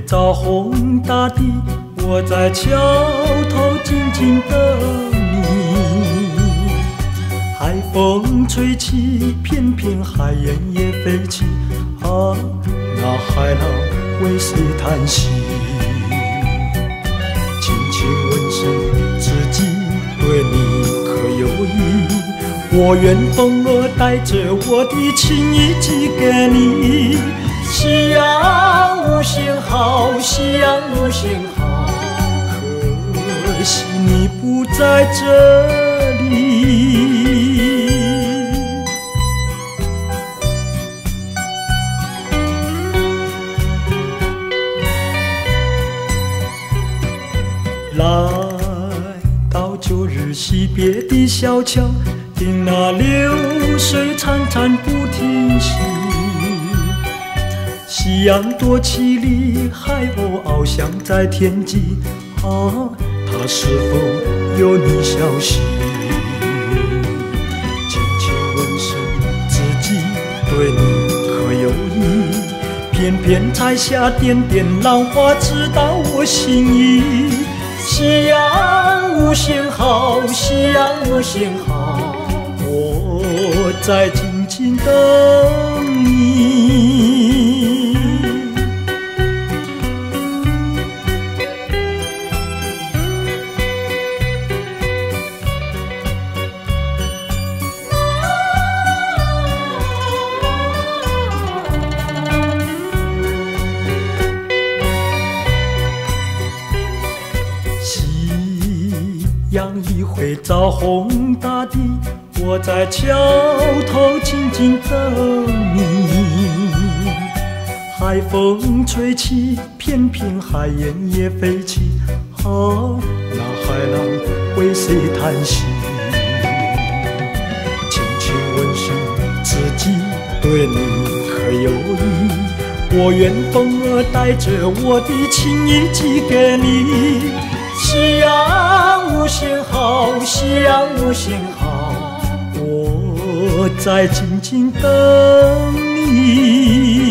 枣红大地，我在桥头静静等你。海风吹起，片片海燕也飞起，啊，那海浪为谁叹息？轻轻问声自己，对你可有意？我愿风儿带着我的情意寄给你。夕阳无限好，夕阳无限好，可惜你不在这里。来到旧日惜别的小桥，听那流水潺潺不停息。夕阳多绮丽，海鸥翱翔在天际，啊，它是否有你消息？轻轻问声自己，对你可有意？片片彩霞，点点浪花，知道我心意。夕阳无限好，夕阳无限好，我在静静等你。夕阳一回，枣红大地，我在桥头静静等你。海风吹起，片片海燕也飞起，啊，那海浪为谁叹息？轻轻问声自己，对你可有意？我愿风儿带着我的情意寄给你。夕阳无限好，夕阳无限好，我在静静等你。